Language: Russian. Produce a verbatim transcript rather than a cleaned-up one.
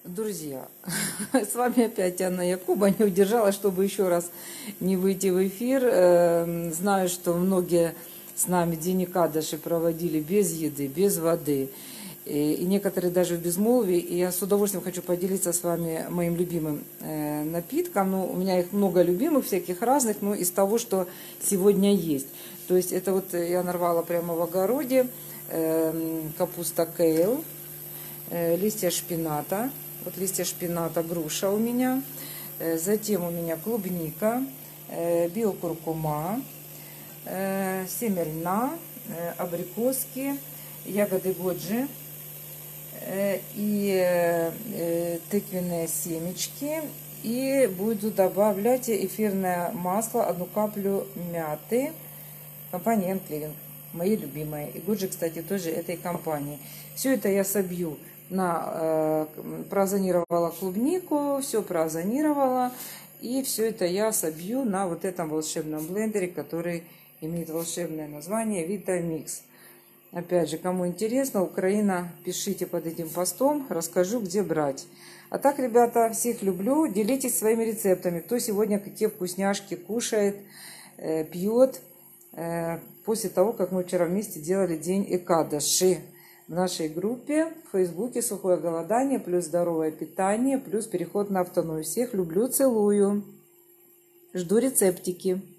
Друзья, с вами опять Анна Якуба. Не удержалась, чтобы еще раз не выйти в эфир. Знаю, что многие с нами день Экадаши проводили без еды, без воды. И некоторые даже в безмолвии. И я с удовольствием хочу поделиться с вами моим любимым напитком. Ну, у меня их много любимых, всяких разных, но из того, что сегодня есть. То есть это вот я нарвала прямо в огороде. Капуста кейл, листья шпината. Вот листья шпината, груша у меня. Затем у меня клубника, биокуркума, семя льна, абрикоски, ягоды годжи и тыквенные семечки. И буду добавлять эфирное масло, одну каплю мяты. Компания Энклевинг, мои любимые. И Годжи, кстати, тоже этой компании. Все это я собью. На, э, проозонировала клубнику, все проозонировала. И все это я собью на вот этом волшебном блендере, который имеет волшебное название Витамикс. Опять же, кому интересно, Украина, пишите под этим постом, расскажу, где брать. А так, ребята, всех люблю. Делитесь своими рецептами. Кто сегодня какие вкусняшки кушает, э, пьет. Э, после того, как мы вчера вместе делали день Экадаши. В нашей группе в Фейсбуке «Сухое голодание» плюс здоровое питание плюс переход на автономию. Всех люблю, целую. Жду рецептики.